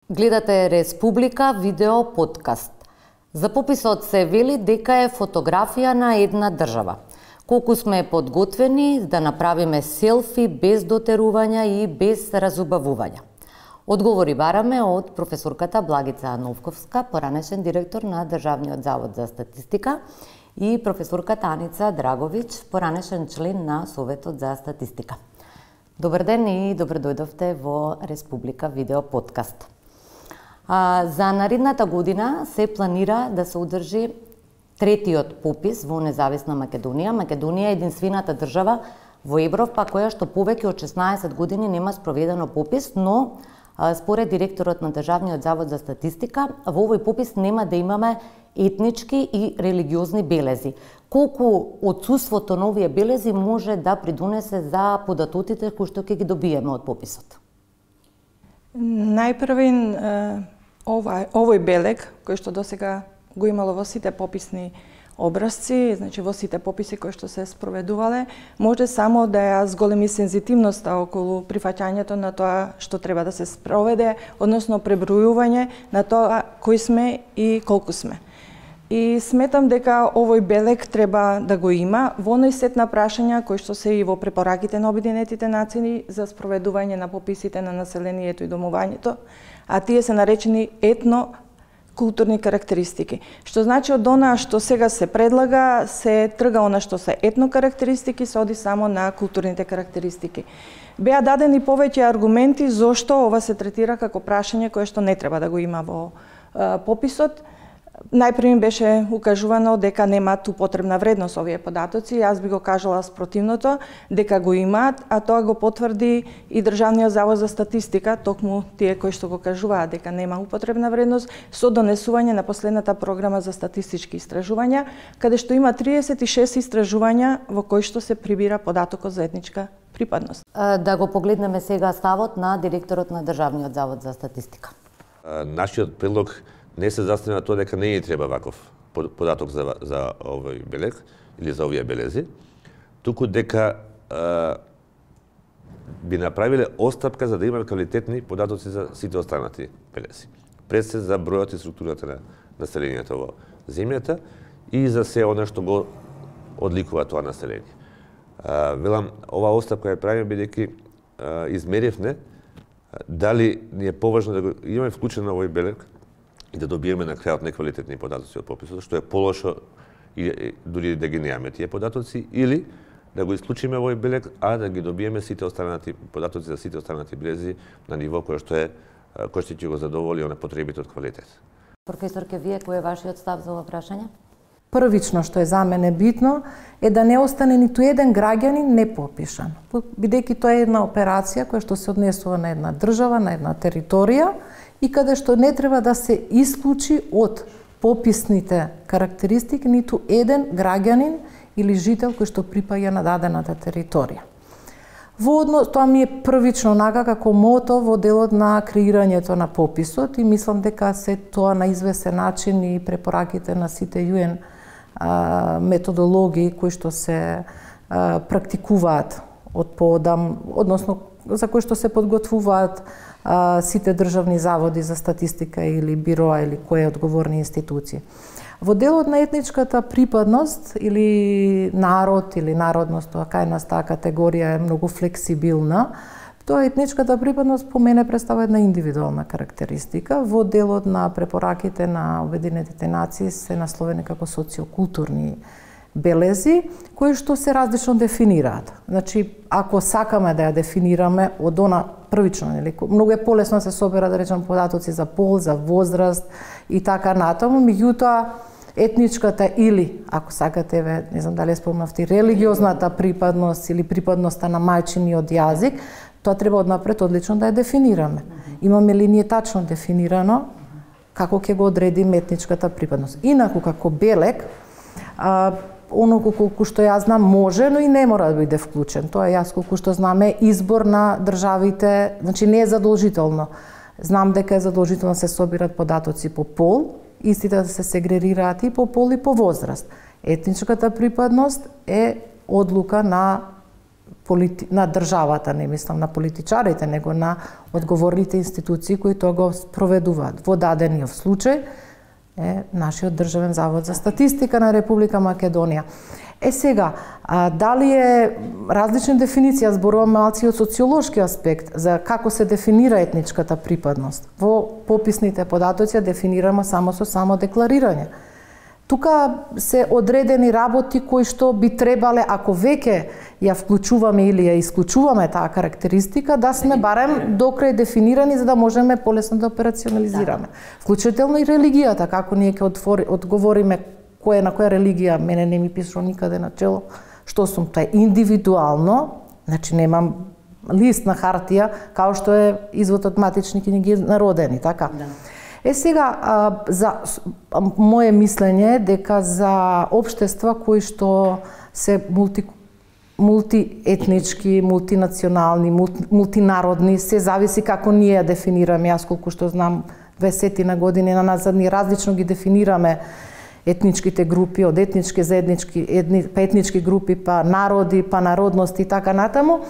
Гледате Республика видео подкаст. За пописот се вели дека е фотографија на една држава. Колку сме подготвени да направиме селфи без дотерувања и без разубавувања? Одговори бараме од професорката Благица Новковска, поранешен директор на Државниот завод за статистика, и професорката Аница Драговиќ, поранешен член на Советот за статистика. Добар ден и добро дојдовте во Республика видео подкаст. За наредната година се планира да се одржи третиот попис во независна Македонија. Македонија е единствената држава во Европа која што повеќе од 16 години нема спроведено попис, но според директорот на Државниот завод за статистика, во овој попис нема да имаме етнички и религиозни белези. Колку отсуството на овие белези може да придонесе за податоците кои што ќе ги добиеме од пописот? Најпрвен овој белег, кој што досега го имало во сите пописни образци, значи во сите пописи кои што се спроведувале, може само да ја зголеми сензитивноста околу прифаќањето на тоа што треба да се спроведе, односно пребројување на тоа кои сме и колку сме. И сметам дека овој белег треба да го има во оној сет на прашања кои што се и во препораките на Обединетите нации за спроведување на пописите на населението и домувањето, а тие се наречени етно-културни карактеристики. Што значи од она што сега се предлага, се трга она што се етно-карактеристики, се оди само на културните карактеристики. Беа дадени повеќе аргументи зошто ова се третира како прашање кое што не треба да го има во пописот. Најпрво беше укажувано дека немаат употребна вредност овие податоци. Јас би го кажала спротивното, дека го имаат, а тоа го потврди и Државниот завод за статистика, токму тие кои што го кажуваат дека нема употребна вредност, со донесување на последната програма за статистички истражувања, каде што има 36 истражувања во кои што се прибира податокот за етничка припадност. Да го погледнеме сега ставот на директорот на Државниот завод за статистика. Нашиот предлог не се заснема тоа дека не ни треба ваков податок за овој белег или за овие белези, туку дека би направиле остапка за да имаме квалитетни податоци за сите останати белези. Пред се за бројот и структурата на населението во земјата и за се она што го одликува тоа население. Велам, ова остапка ја правиме бидејќи измеревме дали ни е поважно да го имаме вклучено овој белег и да добиеме на крајот неквалитетни податоци од пописот, што е полошо и дури да ги немаме тие податоци, или да го исклучиме овој белег, а да ги добиеме сите останати податоци за сите останати белези на ниво кој што ќе го задоволи на потребите од квалитет. Професорке, вие кој е вашиот став за ова прашање? Првично што е за мене битно е да не остане ниту еден граѓанин непопишан, бидејќи тоа е една операција која што се однесува на една држава, на една територија и каде што не треба да се исклучи од пописните карактеристики ниту еден граѓанин или жител кој што припаѓа на дадената територија. Тоа ми е првично онака како мото во делот на креирањето на пописот и мислам дека се тоа на извесен начин и препораките на сите UN методологии кои што се практикуваат од поодам, односно за кои што се подготвуваат сите државни заводи за статистика или бироа или кои одговорни институции. Во делот на етничката припадност или народ или народност, тоа кај нас таа категорија е многу флексибилна, тоа етничката припадност по мене представува една индивидуална карактеристика. Во делот на препораките на Обединетите нации се насловени како социокултурни белези, кои што се различно дефинираат. Значи, ако сакаме да ја дефинираме од она првично, нели, многу е полесно да се собера, да речем, податоци за пол, за возраст и така натаму, меѓутоа етничката или, ако сакате, не знам дали спомнавте, религиозната припадност или припадноста на мајчиниот јазик, тоа треба однапред одлично да ја дефинираме. Имаме ли ние тачно дефинирано како ќе го одредиме етничката припадност. Инаку, како белег, оноку колку што јас знам може, но и не мора да биде вклучен. Тоа јас колку што знам е избор на државите, значи не е задолжително. Знам дека е задолжително да се собират податоци по пол, истите да се сегрегираат и по пол и по возраст. Етничката припадност е одлука на на државата, не мислам на политичарите, него на одговорните институции кои тоа го спроведуваат. Во дадениот случај е нашиот Државен завод за статистика на Република Македонија. Сега, дали е различни дефиниции, ја зборувам малци од социолошки аспект, за како се дефинира етничката припадност. Во пописните податоци ја дефинираме само со самодекларирање. Тука се одредени работи кои што би требале, ако веќе ја вклучуваме или ја исклучуваме таа карактеристика, да сме барем докрај дефинирани за да можеме полесно да операционализираме. Вклучително и религијата, како ние ќе одговориме на која религија, мене не ми пишува никаде на чело, што сум тај индивидуално, значи немам лист на хартија, као што е извод од матични книги на родени, така? Да. Сега, за моje мислење дека за општества кои што се мултиетнички, мултинационални, мултинародни, се зависи како ние ја дефинираме. Јас колку што знам, 20 години на назад ние различно ги дефинираме етничките групи, од етнички за етнички групи, па народи, па народности и така натаму.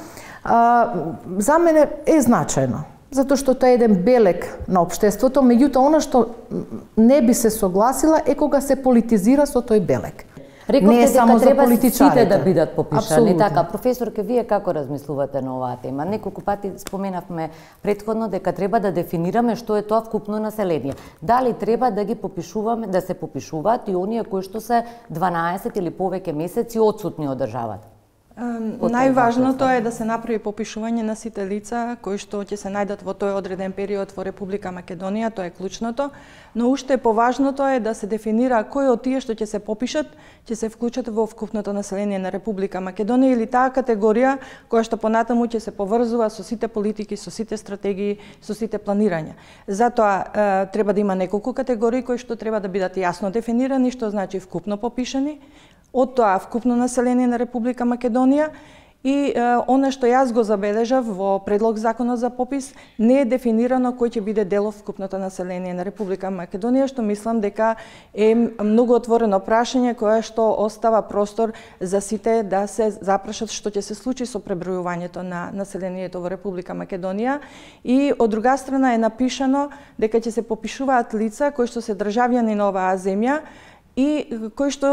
За мене е значајно, затоа што тоа е еден белег на општеството, меѓутоа она што не би се согласила е кога се политизира со тој белег. Рековте дека треба сите да бидат попишани. Апсолутно. Така, професорке, вие како размислувате на оваа тема? Неколку пати споменавме претходно дека треба да дефинираме што е тоа вкупно население. Дали треба да ги попишуваме, да се попишуваат и оние кои што се 12 или повеќе месеци отсутни од државата? Најважното е да се направи попишување на сите лица кои што ќе се најдат во тој одреден период во Република Македонија, тоа е клучното, но уште поважното е да се дефинира кои од тие што ќе се попишат, ќе се вклучат во вкупното население на Република Македонија или таа категорија која што понатаму ќе се поврзува со сите политики, со сите стратегии, со сите планирања. Затоа треба да има неколку категории кои што треба да бидат јасно дефинирани, што значи вкупно попишани, од тоа вкупно население на Република Македонија и она што јас го забележав во предлог законот за попис, не е дефинирано кој ќе биде дел од вкупното население на Република Македонија, што мислам дека е многу отворено прашање кое што остава простор за сите да се запрашат што ќе се случи со пребројувањето на населението во Република Македонија. И од друга страна е напишано дека ќе се попишуваат лица кои што се државјани на оваа земја и кои што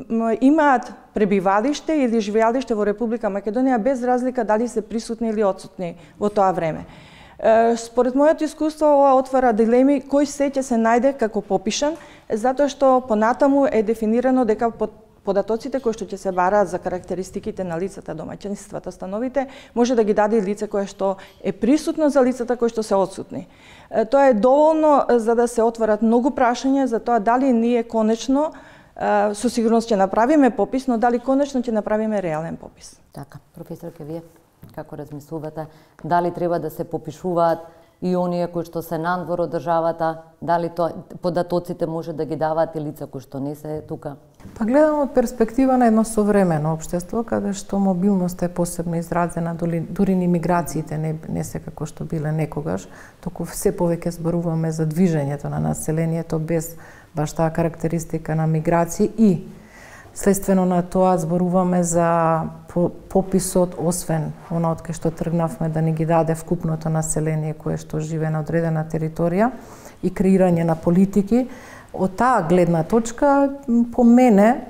имаат пребивалиште или живеалиште во Република Македонија без разлика дали се присутни или отсутни во тоа време. Според моето искуство ова отвара дилеми кој се ќе се најде како попишан, затоа што понатаму е дефинирано дека податоците кои што ќе се бараат за карактеристиките на лицата, домаќинствата, становите, може да ги даде лице кое што е присутно за лицата кои што се отсутни. Тоа е доволно за да се отворат многу прашања за тоа дали ние конечно, со сигурност ќе направиме попис, но дали конечно ќе направиме реален попис. Така, професорке, вие како размислувате? Дали треба да се попишуваат и оние кои што се надвор од државата, дали податоците може да ги даваат и лица кои што не се тука? Па гледам од перспектива на едно современо општество, каде што мобилноста е посебно изразена, дури ни миграциите не се како што биле некогаш, току се повеќе зборуваме за движењето на населението без баш таа карактеристика на миграција и следствено на тоа зборуваме за пописот, освен она од кај што тргнавме да ни ги даде вкупното население кое што живее на одредена територија и креирање на политики. Од таа гледна точка, по мене,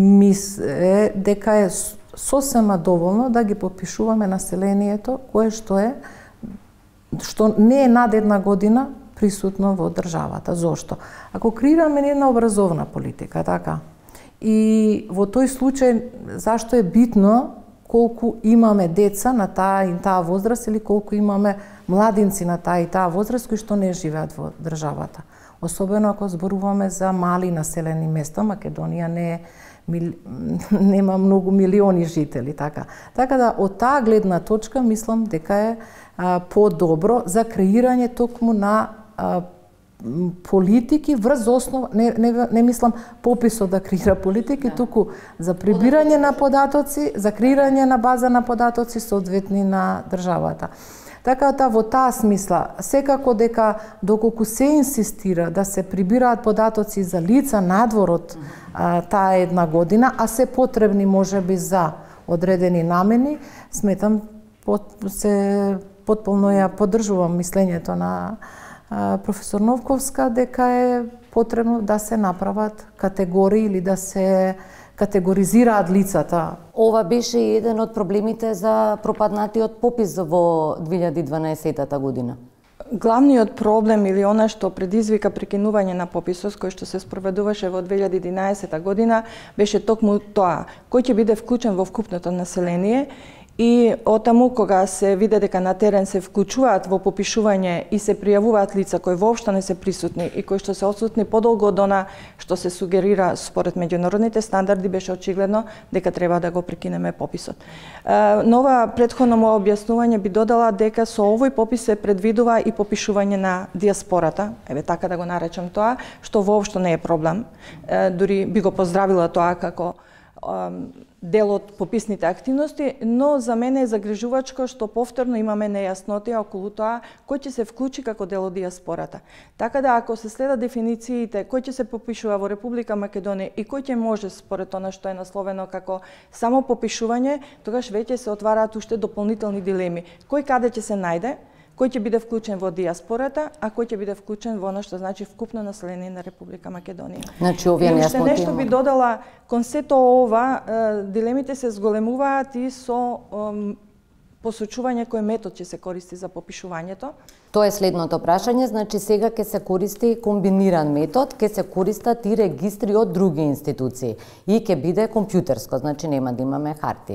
е дека е сосема доволно да ги попишуваме населението кое што не е над една година присутно во државата. Зошто? Ако креираме една образовна политика, така, и во тој случај, зашто е битно колку имаме деца на таа и таа возраст или колку имаме младинци на таа и таа возраст кои што не живеат во државата. Особено ако зборуваме за мали населени места, Македонија нема многу милиони жители, така. Така да од таа гледна точка мислам дека е подобро за креирање токму на политики врз основа, не мислам пописот да креира политики, туку за прибирање на податоци, за креирање на база на податоци соодветни на државата. Така во таа смисла, секако дека доколку се инсистира да се прибираат податоци за лица надвор од таа една година, а се потребни можеби за одредени намени, сметам се потполно ја поддржувам мислењето на професор Новковска дека е потребно да се направат категории или да се категоризираат лицата. Ова беше еден од проблемите за пропаднатиот попис во 2012 година. Главниот проблем или она што предизвика прекинување на пописот кој што се спроведуваше во 2011 година беше токму тоа, кој ќе биде вклучен во вкупното население. И отаму кога се виде дека на терен се вклучуваат во попишување и се пријавуваат лица кои воопшто не се присутни и кои што се отсутни подолго од она што се сугерира според меѓународните стандарди, беше очигледно дека треба да го прекинеме пописот. Нова претходно моје објаснување би додала дека со овој попис се предвидува и попишување на диаспората, еве така да го наречам тоа, што воопшто не е проблем. Дури би го поздравила тоа како дел од пописните активности, но за мене е загрижувачко што повторно имаме нејаснотија околу тоа кој ќе се вклучи како дел од диаспората. Така да ако се следат дефинициите кој ќе се попишува во Република Македонија и кој ќе може според она што е насловено како само попишување, тогаш веќе се отвараат уште дополнителни дилеми. Кој каде ќе се најде? Кој ќе биде вклучен во диаспората, а кој ќе биде вклучен во она што значи вкупно население на Република Македонија. Значи овие нејасноти. И нешто би додала, кон сето ова, дилемите се зголемуваат и со посочување кој метод ќе се користи за попишувањето. Тоа е следното прашање, значи сега ќе се користи комбиниран метод, ќе се користат и регистри од други институции и ќе биде компјутерско, значи нема да имаме хартија.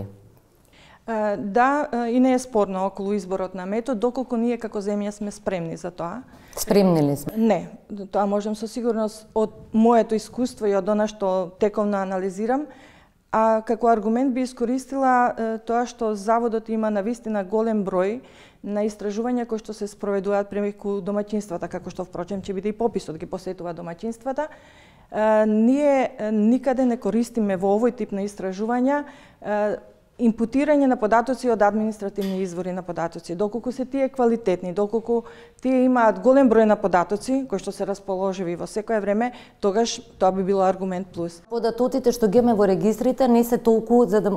Да, и не е спорно околу изборот на метод, доколку ние како земја сме спремни за тоа. Спремни ли сме? Не, тоа можам со сигурност од моето искуство и од она што тековно анализирам, а како аргумент би искористила тоа што Заводот има навистина голем број на истражувања кои што се спроведуваат преку домаќинствата, како што впрочем ќе биде и пописот ги посетува домаќинствата. Ние никаде не користиме во овој тип на истражувања импутирање на податоци од административни извори на податоци. Доколку се тие квалитетни, доколку тие имаат голем број на податоци кои што се расположиви во секое време, тогаш тоа би било аргумент плюс. Податоците што ги имаме во регистрите не се толку за да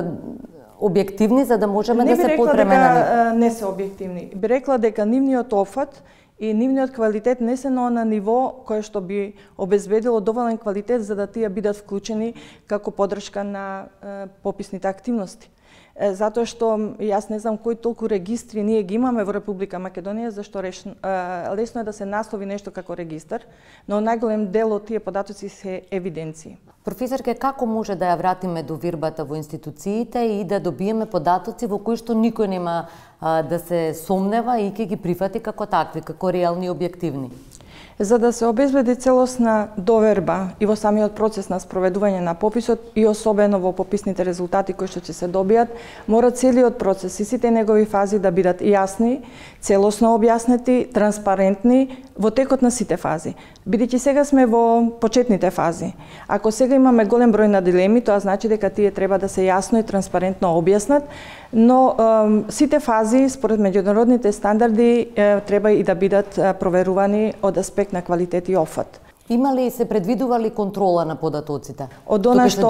објективни за да можеме да се подпреме на нив. Не се објективни. Би рекла дека нивниот офат и нивниот квалитет не се на ниво кое што би обезбедило доволен квалитет за да тие бидат вклучени како поддршка на пописните активности. Затоа што јас не знам кои толку регистри ние ги имаме во Република Македонија, зашто лесно е да се наслови нешто како регистар, но најголем дел од тие податоци се евиденции. Професорке, како може да ја вратиме довирбата во институциите и да добиеме податоци во кои што никој нема да се сомнева и ќе ги прифати како такви, како реални и објективни? За да се обезбеди целосна доверба и во самиот процес на спроведување на пописот и особено во пописните резултати кои што ќе се добијат, мора целиот процес и сите негови фази да бидат јасни, целосно објаснети, транспарентни во текот на сите фази. Бидејќи сега сме во почетните фази. Ако сега имаме голем број на дилеми, тоа значи дека тие треба да се јасно и транспарентно објаснат, но сите фази според меѓународните стандарди треба и да бидат проверувани од аспект на квалитет и офат. Има ли се предвидува ли контрола на податоците? Од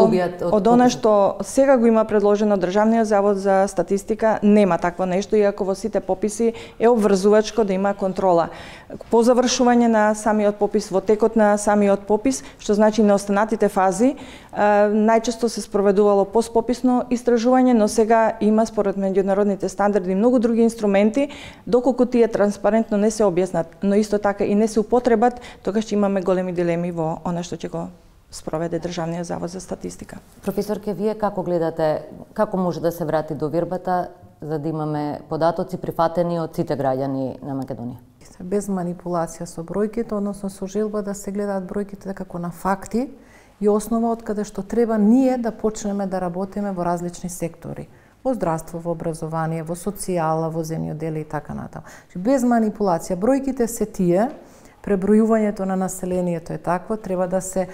она што сега го има предложено Државниот завод за статистика, нема такво нешто, иако во сите пописи е обврзувачко да има контрола. По завршување на самиот попис, во текот на самиот попис, што значи на останатите фази, најчесто се спроведувало постпописно истражување, но сега има според меѓународните стандарди многу други инструменти, доколку тие транспарентно не се објаснат, но исто така и не се употребат, тогаш ќе имаме големи дилеми во она што ќе го спроведе Државниот завод за статистика. Професорке, вие како гледате, како може да се врати довирбата за да имаме податоци прифатени од сите граѓани на Македонија? Без манипулација со бројките, односно со желба да се гледаат бројките како на факти и основа од каде што треба ние да почнеме да работиме во различни сектори. Во здравство, во образование, во социјала, во земјоделие и така натаму. Без манипулација, бројките се тие, пребројувањето на населението е такво, треба да се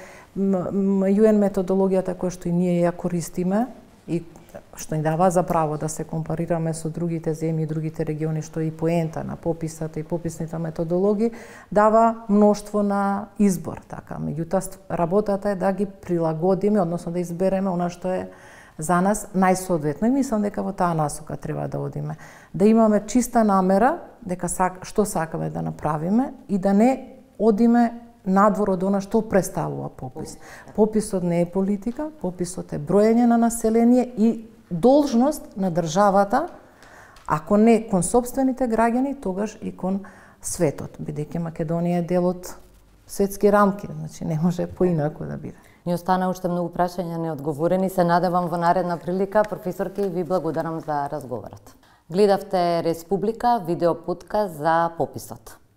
UN методологијата која што и ние ја користиме и што ни дава за право да се компарираме со другите земји и другите региони, што и поента на пописот и пописните методологии, дава мноштво на избор. Така, меѓутоа, работата е да ги прилагодиме, односно да избереме она што е за нас најсоодветно. И мислам дека во таа насока треба да одиме. Да имаме чиста намера дека што сакаме да направиме и да не одиме надвор од она што представува попис. Пописот не е политика, пописот е броење на население и должност на државата, ако не кон сопствените граѓани, тогаш и кон светот, бидејќи Македонија е дел од светски рамки, значи не може поинаку да биде. Ни остана уште многу прашања неодговорени. Се надевам во наредна прилика. Професорки, ви благодарам за разговорот. Гледавте Республика, видео подкаст за пописот.